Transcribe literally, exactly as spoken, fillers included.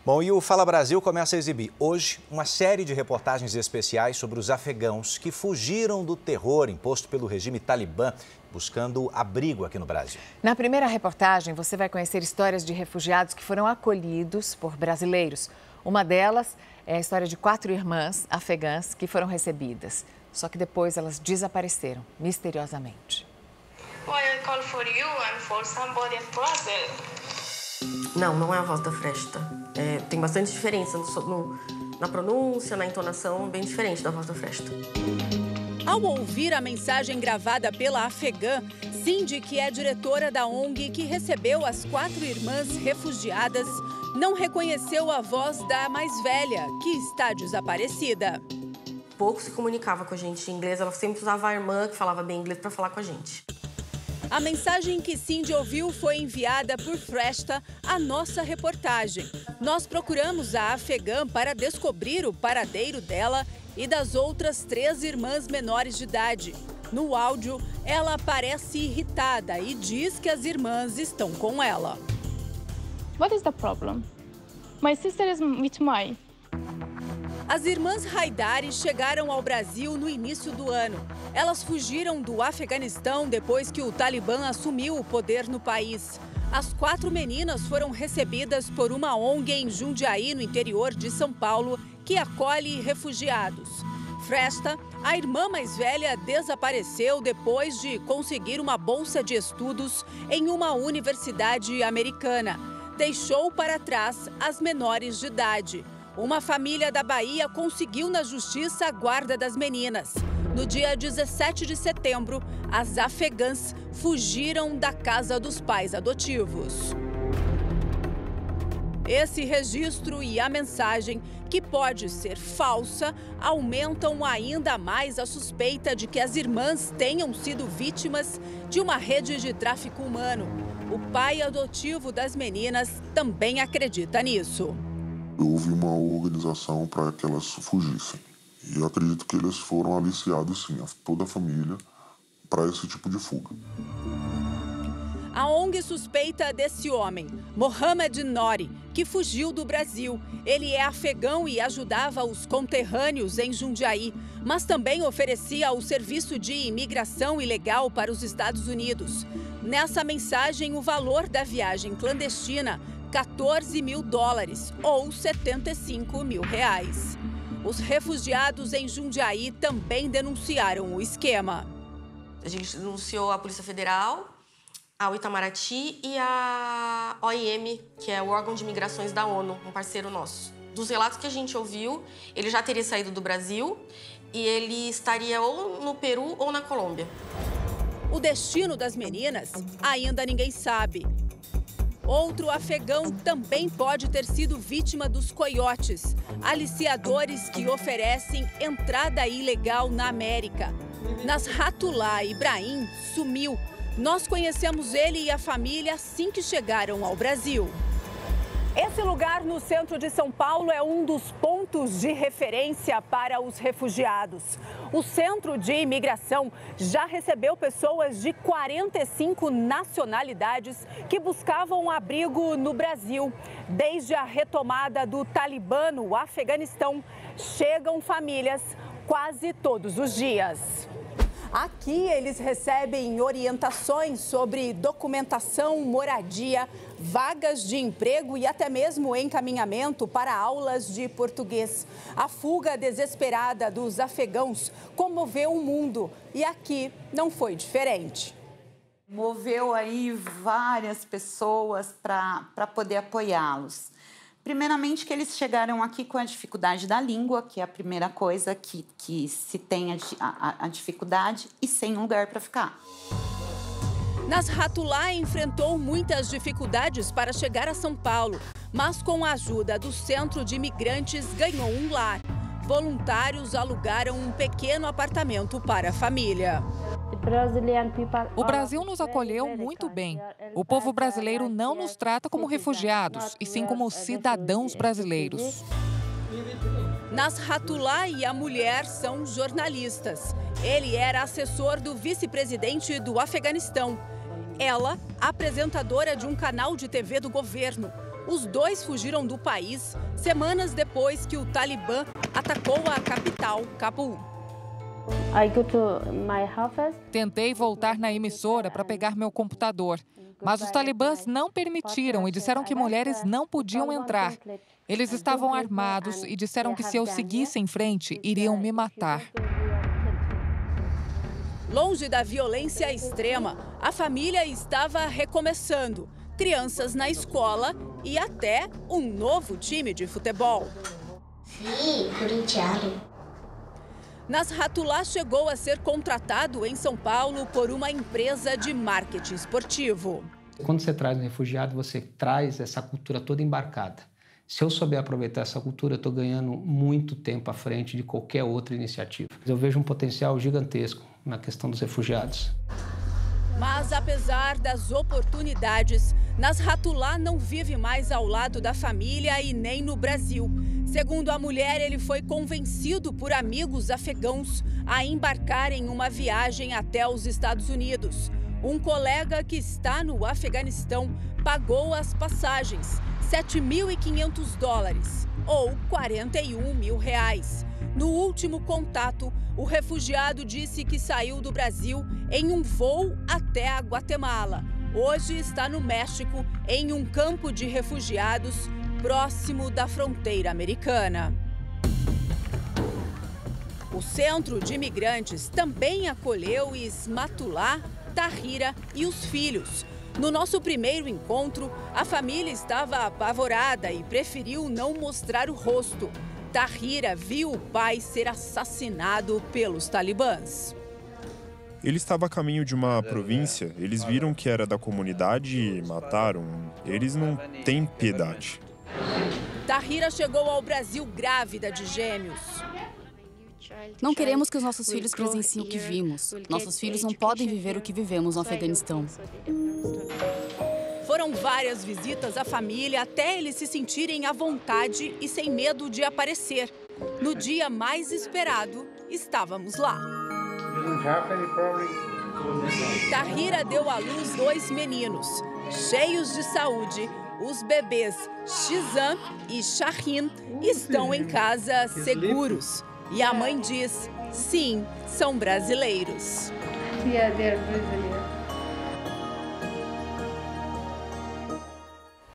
Bom, e o Fala Brasil começa a exibir hoje uma série de reportagens especiais sobre os afegãos que fugiram do terror imposto pelo regime Talibã, buscando abrigo aqui no Brasil. Na primeira reportagem, você vai conhecer histórias de refugiados que foram acolhidos por brasileiros. Uma delas é a história de quatro irmãs afegãs que foram recebidas. Só que depois elas desapareceram, misteriosamente. Why I call for you and for somebody in Brazil? Não, não é a voz da Fresta. É, tem bastante diferença no, no, na pronúncia, na entonação, bem diferente da voz da Fresta. Ao ouvir a mensagem gravada pela afegã, Cindy, que é diretora da O N G que recebeu as quatro irmãs refugiadas, não reconheceu a voz da mais velha, que está desaparecida. Pouco se comunicava com a gente em inglês, ela sempre usava a irmã que falava bem inglês para falar com a gente. A mensagem que Cindy ouviu foi enviada por Fresta à nossa reportagem. Nós procuramos a afegã para descobrir o paradeiro dela e das outras três irmãs menores de idade. No áudio, ela parece irritada e diz que as irmãs estão com ela. What is the problem? My sister is with me. As irmãs Haidari chegaram ao Brasil no início do ano. Elas fugiram do Afeganistão depois que o Talibã assumiu o poder no país. As quatro meninas foram recebidas por uma O N G em Jundiaí, no interior de São Paulo, que acolhe refugiados. Fresta, a irmã mais velha, desapareceu depois de conseguir uma bolsa de estudos em uma universidade americana. Deixou para trás as menores de idade. Uma família da Bahia conseguiu na justiça a guarda das meninas. No dia dezessete de setembro, as afegãs fugiram da casa dos pais adotivos. Esse registro e a mensagem, que pode ser falsa, aumentam ainda mais a suspeita de que as irmãs tenham sido vítimas de uma rede de tráfico humano. O pai adotivo das meninas também acredita nisso. Houve uma organização para que elas fugissem. E eu acredito que eles foram aliciados, sim, toda a família, para esse tipo de fuga. A O N G suspeita desse homem, Mohamed Nori, que fugiu do Brasil. Ele é afegão e ajudava os conterrâneos em Jundiaí, mas também oferecia o serviço de imigração ilegal para os Estados Unidos. Nessa mensagem, o valor da viagem clandestina, quatorze mil dólares, ou setenta e cinco mil reais. Os refugiados em Jundiaí também denunciaram o esquema. A gente denunciou a Polícia Federal, ao Itamaraty e a O I M, que é o órgão de migrações da ONU, um parceiro nosso. Dos relatos que a gente ouviu, ele já teria saído do Brasil e ele estaria ou no Peru ou na Colômbia. O destino das meninas ainda ninguém sabe. Outro afegão também pode ter sido vítima dos coiotes, aliciadores que oferecem entrada ilegal na América. Nasratullah Ibrahim sumiu. Nós conhecemos ele e a família assim que chegaram ao Brasil. Esse lugar no centro de São Paulo é um dos pontos de referência para os refugiados. O Centro de Imigração já recebeu pessoas de quarenta e cinco nacionalidades que buscavam abrigo no Brasil. Desde a retomada do Talibã no Afeganistão, chegam famílias quase todos os dias. Aqui eles recebem orientações sobre documentação, moradia, vagas de emprego e até mesmo encaminhamento para aulas de português. A fuga desesperada dos afegãos comoveu o mundo e aqui não foi diferente. Moveu aí várias pessoas para poder apoiá-los. Primeiramente, que eles chegaram aqui com a dificuldade da língua, que é a primeira coisa que, que se tem a, a, a dificuldade, e sem um lugar para ficar. Nasratullah enfrentou muitas dificuldades para chegar a São Paulo, mas com a ajuda do Centro de Imigrantes ganhou um lar. Voluntários alugaram um pequeno apartamento para a família. O Brasil nos acolheu muito bem. O povo brasileiro não nos trata como refugiados, e sim como cidadãos brasileiros. Nasratullah e a mulher são jornalistas. Ele era assessor do vice-presidente do Afeganistão. Ela, apresentadora de um canal de T V do governo. Os dois fugiram do país semanas depois que o Talibã atacou a capital, Cabul. Tentei voltar na emissora para pegar meu computador, mas os talibãs não permitiram e disseram que mulheres não podiam entrar. Eles estavam armados e disseram que se eu seguisse em frente, iriam me matar. Longe da violência extrema, a família estava recomeçando. Crianças na escola e até um novo time de futebol. Sim, corintiano. Nasratullah chegou a ser contratado em São Paulo por uma empresa de marketing esportivo. Quando você traz um refugiado, você traz essa cultura toda embarcada. Se eu souber aproveitar essa cultura, eu estou ganhando muito tempo à frente de qualquer outra iniciativa. Eu vejo um potencial gigantesco na questão dos refugiados. Mas, apesar das oportunidades, Nasratullah não vive mais ao lado da família e nem no Brasil. Segundo a mulher, ele foi convencido por amigos afegãos a embarcar em uma viagem até os Estados Unidos. Um colega que está no Afeganistão pagou as passagens, sete mil e quinhentos dólares, ou quarenta e um mil reais. No último contato, o refugiado disse que saiu do Brasil em um voo até a Guatemala. Hoje está no México, em um campo de refugiados próximo da fronteira americana. O Centro de Imigrantes também acolheu Ismatullah, Tahira e os filhos. No nosso primeiro encontro, a família estava apavorada e preferiu não mostrar o rosto. Tahira viu o pai ser assassinado pelos talibãs. Ele estava a caminho de uma província, eles viram que era da comunidade e mataram. Eles não têm piedade. Tahira chegou ao Brasil grávida de gêmeos. Não queremos que os nossos filhos presenciem o que vimos. Nossos filhos não podem viver o que vivemos no Afeganistão. Foram várias visitas à família até eles se sentirem à vontade e sem medo de aparecer. No dia mais esperado, estávamos lá. Tahira deu à luz dois meninos, cheios de saúde. Os bebês Shizan e Shahin estão em casa seguros. E a mãe diz, sim, são brasileiros. Yeah, they're Brazilian.